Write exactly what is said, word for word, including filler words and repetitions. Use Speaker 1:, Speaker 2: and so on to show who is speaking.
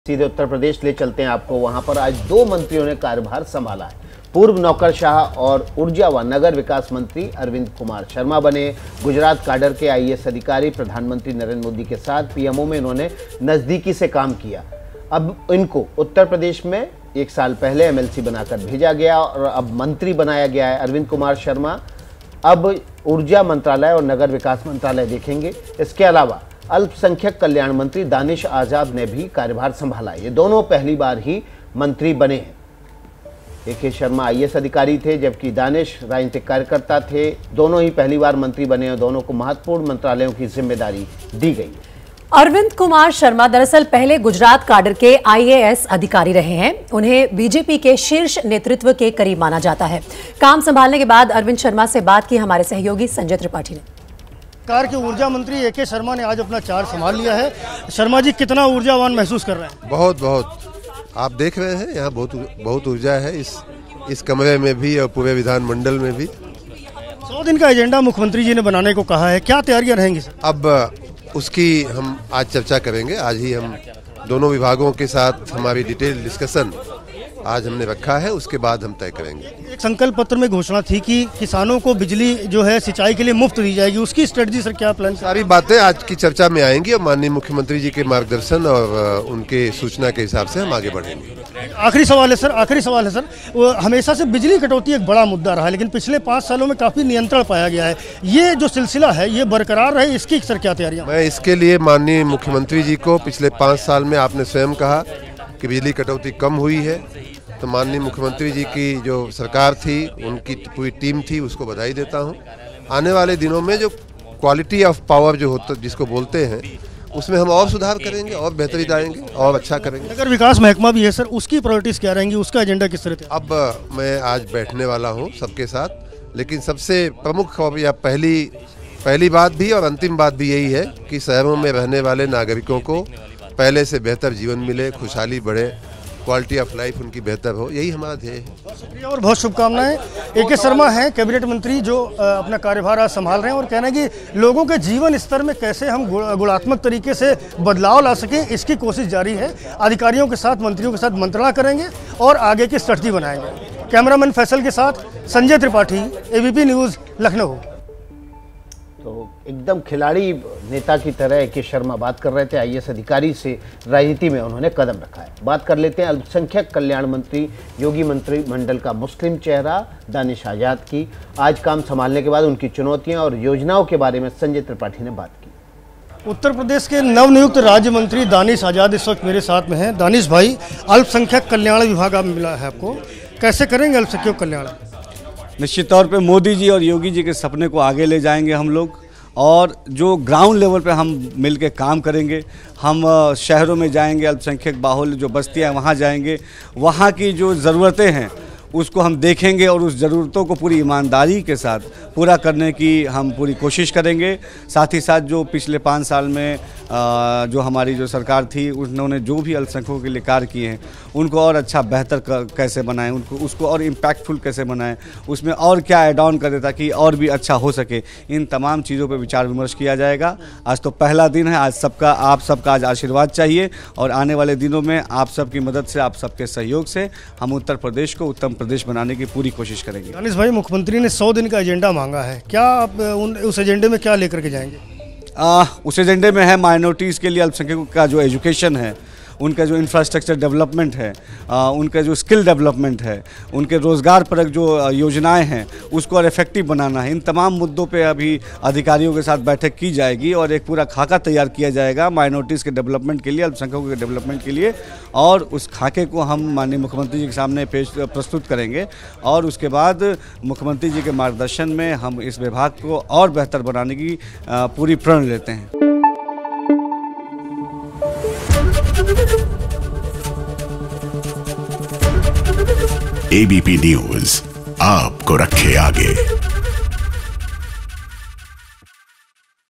Speaker 1: सीधे उत्तर प्रदेश ले चलते हैं आपको। वहां पर आज दो मंत्रियों ने कार्यभार संभाला है। पूर्व नौकरशाह और ऊर्जा व नगर विकास मंत्री अरविंद कुमार शर्मा बने। गुजरात काडर के आई ए एस अधिकारी प्रधानमंत्री नरेंद्र मोदी के साथ पी एम ओ में इन्होंने नजदीकी से काम किया। अब इनको उत्तर प्रदेश में एक साल पहले एम एल सी बनाकर भेजा गया और अब मंत्री बनाया गया है। अरविंद कुमार शर्मा अब ऊर्जा मंत्रालय और नगर विकास मंत्रालय देखेंगे। इसके अलावा अल्पसंख्यक कल्याण मंत्री दानिश आजाद ने भी कार्यभार संभाला। ये दोनों पहली बार ही मंत्री बने हैं। ए के शर्मा आई ए एस अधिकारी थे जबकि दानिश राजनीतिक कार्यकर्ता थे। दोनों ही पहली बार मंत्री बने और दोनों को महत्वपूर्ण मंत्रालयों की जिम्मेदारी दी गई।
Speaker 2: अरविंद कुमार शर्मा दरअसल पहले गुजरात काडर के आई ए एस अधिकारी रहे हैं। उन्हें बी जे पी के शीर्ष नेतृत्व के करीब माना जाता है। काम संभालने के बाद अरविंद शर्मा से बात की हमारे सहयोगी संजय त्रिपाठी ने।
Speaker 3: सरकार के ऊर्जा मंत्री ए के शर्मा ने आज अपना चार्ज संभाल लिया है। शर्मा जी कितना ऊर्जावान महसूस कर रहे हैं?
Speaker 4: बहुत बहुत आप देख रहे हैं यहाँ बहुत बहुत ऊर्जा है इस इस कमरे में भी और पूरे विधानमंडल में भी।
Speaker 3: सौ दिन का एजेंडा मुख्यमंत्री जी ने बनाने को कहा है, क्या तैयारियां रहेंगी सर?
Speaker 4: अब उसकी हम आज चर्चा करेंगे। आज ही हम दोनों विभागों के साथ हमारी डिटेल डिस्कशन आज हमने रखा है, उसके बाद हम तय करेंगे।
Speaker 3: एक संकल्प पत्र में घोषणा थी कि किसानों को बिजली जो है सिंचाई के लिए मुफ्त दी जाएगी, उसकी स्ट्रेटजी सर क्या प्लान?
Speaker 4: सारी बातें आज की चर्चा में आएंगी और माननीय मुख्यमंत्री जी के मार्गदर्शन और उनके सूचना के हिसाब से हम आगे बढ़ेंगे।
Speaker 3: आखिरी सवाल है सर, आखिरी सवाल है सर, वो हमेशा से बिजली कटौती एक बड़ा मुद्दा रहा है, लेकिन पिछले पाँच सालों में काफी नियंत्रण पाया गया है। ये जो सिलसिला है ये बरकरार रहे, इसकी सर क्या तैयारियां?
Speaker 4: मैं इसके लिए माननीय मुख्यमंत्री जी को, पिछले पाँच साल में आपने स्वयं कहा कि बिजली कटौती कम हुई है, तो माननीय मुख्यमंत्री जी की जो सरकार थी, उनकी पूरी टीम थी, उसको बधाई देता हूं। आने वाले दिनों में जो क्वालिटी ऑफ पावर जो होता जिसको बोलते हैं, उसमें हम और सुधार करेंगे और बेहतरी लाएंगे और अच्छा करेंगे।
Speaker 3: नगर विकास महकमा भी है सर, उसकी प्रायोरिटीज क्या रहेंगी, उसका एजेंडा किस तरह?
Speaker 4: अब मैं आज बैठने वाला हूँ सबके साथ, लेकिन सबसे प्रमुख या पहली पहली बात भी और अंतिम बात भी यही है कि शहरों में रहने वाले नागरिकों को पहले से बेहतर जीवन मिले, खुशहाली बढ़े, क्वालिटी ऑफ लाइफ उनकी बेहतर हो, यही हमारा ध्येय है।
Speaker 3: शुक्रिया और बहुत शुभकामनाएं। ए के शर्मा हैं कैबिनेट मंत्री जो अपना कार्यभार आज संभाल रहे हैं और कह रहे हैं कि लोगों के जीवन स्तर में कैसे हम गुणात्मक तरीके से बदलाव ला सकें, इसकी कोशिश जारी है। अधिकारियों के साथ, मंत्रियों के साथ मंत्रणा करेंगे और आगे की स्ट्रेटजी बनाएंगे। कैमरामैन फैसल के साथ Sanjay Tripathi, A B P news, Lucknow.
Speaker 1: तो एकदम खिलाड़ी नेता की तरह ए के शर्मा बात कर रहे थे। आई ए एस अधिकारी से राजनीति में उन्होंने कदम रखा है। बात कर लेते हैं अल्पसंख्यक कल्याण मंत्री, योगी मंत्रिमंडल का मुस्लिम चेहरा दानिश आजाद की। आज काम संभालने के बाद उनकी चुनौतियां और योजनाओं के बारे में संजय त्रिपाठी ने बात की।
Speaker 3: उत्तर प्रदेश के नवनियुक्त राज्य मंत्री दानिश आजाद इस वक्त मेरे साथ में हैं। दानिश भाई, अल्पसंख्यक कल्याण विभाग आप मिला है आपको, कैसे करेंगे अल्पसंख्यक कल्याण?
Speaker 5: निश्चित तौर पे मोदी जी और योगी जी के सपने को आगे ले जाएंगे हम लोग, और जो ग्राउंड लेवल पे हम मिल के काम करेंगे। हम शहरों में जाएंगे, अल्पसंख्यक बाहुल्य जो बस्तियां हैं वहाँ जाएंगे, वहाँ की जो ज़रूरतें हैं उसको हम देखेंगे और उस ज़रूरतों को पूरी ईमानदारी के साथ पूरा करने की हम पूरी कोशिश करेंगे। साथ ही साथ जो पिछले पाँच साल में जो हमारी जो सरकार थी, उन्होंने जो भी अल्पसंख्यकों के लिए कार्य किए हैं उनको और अच्छा बेहतर कैसे बनाएं, उनको उसको और इम्पैक्टफुल कैसे बनाएं, उसमें और क्या ऐड ऑन करें ताकि और भी अच्छा हो सके। इन तमाम चीज़ों पर विचार विमर्श किया जाएगा। आज तो पहला दिन है, आज सबका आप सबका आज आशीर्वाद चाहिए और आने वाले दिनों में आप सबकी मदद से, आप सबके सहयोग से हम उत्तर प्रदेश को उत्तम प्रदेश बनाने की पूरी कोशिश करेंगे।
Speaker 3: दानिश भाई, मुख्यमंत्री ने सौ दिन का एजेंडा मांगा है, क्या आप उन उस एजेंडे में क्या लेकर के जाएंगे?
Speaker 5: आ, उस एजेंडे में है माइनॉरिटीज़ के लिए अल्पसंख्यकों का जो एजुकेशन है, उनका जो इंफ्रास्ट्रक्चर डेवलपमेंट है, आ, उनका जो स्किल डेवलपमेंट है, उनके रोज़गार परक जो योजनाएं हैं उसको और इफेक्टिव बनाना है। इन तमाम मुद्दों पे अभी अधिकारियों के साथ बैठक की जाएगी और एक पूरा खाका तैयार किया जाएगा माइनॉरिटीज़ के डेवलपमेंट के लिए, अल्पसंख्यकों के डेवलपमेंट के लिए, और उस खाके को हम माननीय मुख्यमंत्री जी के सामने पेश प्रस्तुत करेंगे और उसके बाद मुख्यमंत्री जी के मार्गदर्शन में हम इस विभाग को और बेहतर बनाने की पूरी प्रण लेते हैं।
Speaker 6: ए बी पी न्यूज़ आपको रखे आगे।